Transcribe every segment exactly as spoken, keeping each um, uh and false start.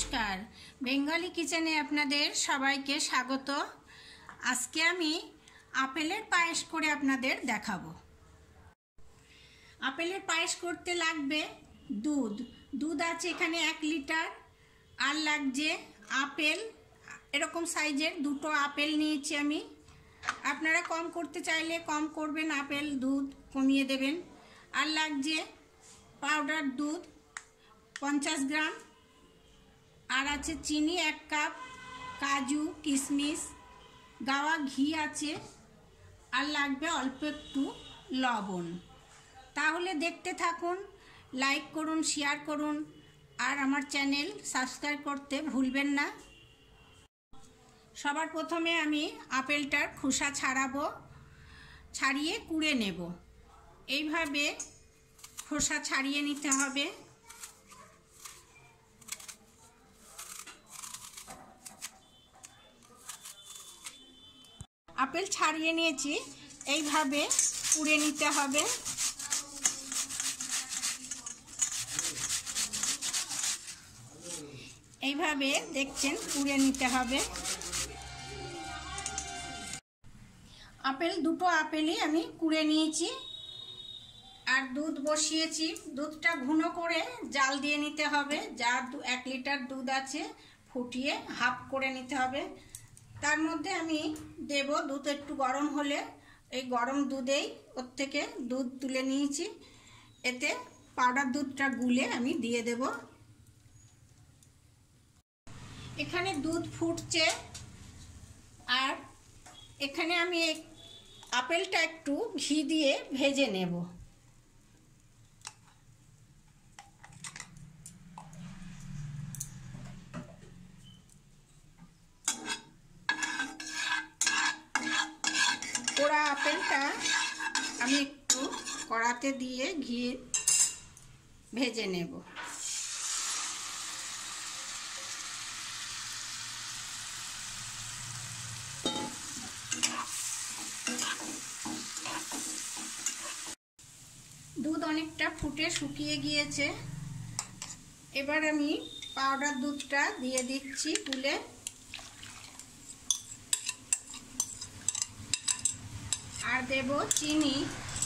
নমস্কার, বেঙ্গলি কিচেনে আপনাদের সবাইকে স্বাগত। আজকে আমি আপেলের পায়েস করে আপনাদের দেখাবো। আপেলের পায়েস করতে লাগবে দুধ দুধ আছে এখানে এক লিটার, আর লাগছে আপেল, এরকম সাইজের দুটো আপেল নিয়েছি আমি। আপনারা কম করতে চাইলে কম করবেন, আপেল দুধ কমিয়ে দেবেন। আর লাগছে পাউডার দুধ পঞ্চাশ গ্রাম, আর আছে চিনি এক কাপ, কাজু কিশমিশ, গাওয়া ঘি আছে, আর লাগবে অল্প একটু লবণ। তাহলে দেখতে থাকুন, লাইক করুন, শেয়ার করুন, আর আমার চ্যানেল সাবস্ক্রাইব করতে ভুলবেন না। সবার প্রথমে আমি আপেলটার খোসা ছাড়াবো, ছাড়িয়ে কুড়ে নেব। এইভাবে খোসা ছাড়িয়ে নিতে হবে। আপেল ছাড়িয়ে নিয়েছি, এইভাবে কুড়ে নিতে হবে। এইভাবে দেখছেন কুড়ে নিতে হবে। আপেল দুটো আপেলই আমি কুড়ে নিয়েছি, আর দুধ বসিয়েছি। দুধটা ঘন করে জাল দিয়ে নিতে হবে। যা এক লিটার দুধ আছে ফুটিয়ে হাফ করে নিতে হবে। তার মধ্যে আমি দেব দুধ একটু গরম হলে, এই গরম দুধেই ওর থেকে দুধ তুলে নিয়েছি, এতে পাউডার দুধটা গুলে আমি দিয়ে দেব। এখানে দুধ ফুটছে, আর এখানে আমি আপেলটা একটু ঘি দিয়ে ভেজে নেব। পোড়া আপেলটা আমি একটু কড়াতে দিয়ে ঘি ভেজে নেব। দুধ অনেকটা ফুটে শুকিয়ে গিয়েছে। এবার আমি পাউডার দুধটা দিয়ে দিচ্ছি গুলে। আর দেব চিনি,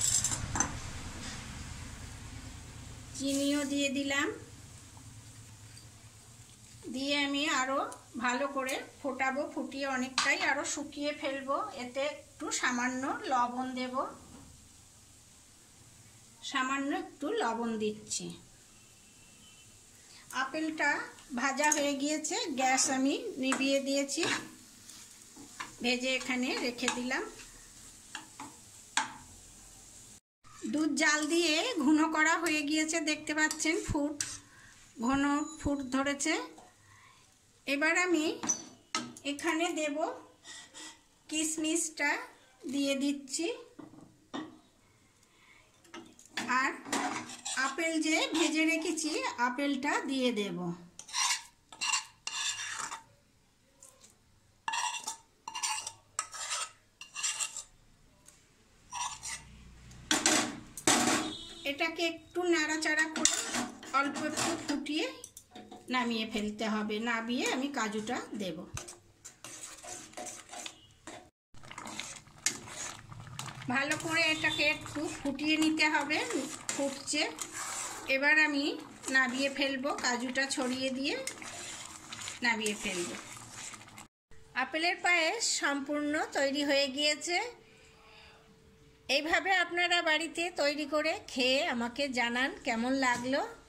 চিনিও দিয়ে দিলাম। দিয়ে আমি আরো ভালো করে ফোটাবো, ফুটিয়ে অনেকটাই আরো শুকিয়ে ফেলবো। এতে একটু সামান্য লবণ দেব, সামান্য একটু লবণ দিচ্ছি। আপেলটা ভাজা হয়ে গিয়েছে, গ্যাস আমি নিভিয়ে দিয়েছি, ভেজে এখানে রেখে দিলাম। দুধ জাল দিয়ে ঘন করা হয়ে গিয়েছে, দেখতে পাচ্ছেন ফুট ঘন ফুট ধরেছে। এবার আমি এখানে দেব কিশমিশটা দিয়ে দিচ্ছি, আর আপেল যে ভেজে রেখেছি আপেলটা দিয়ে দেব। এটাকে একটু নাড়াচাড়া করে অল্প একটু ফুটিয়ে নামিয়ে ফেলতে হবে। নামিয়ে আমি কাজুটা দেব। ভালো করে এটাকে একটু ফুটিয়ে নিতে হবে, ফুটছে। এবার আমি নামিয়ে ফেলবো, কাজুটা ছড়িয়ে দিয়ে নামিয়ে ফেলবো। আপেলের পায়েস সম্পূর্ণ তৈরি হয়ে গিয়েছে। এইভাবে আপনারা বাড়িতে তৈরি করে খেয়ে আমাকে জানান কেমন লাগলো।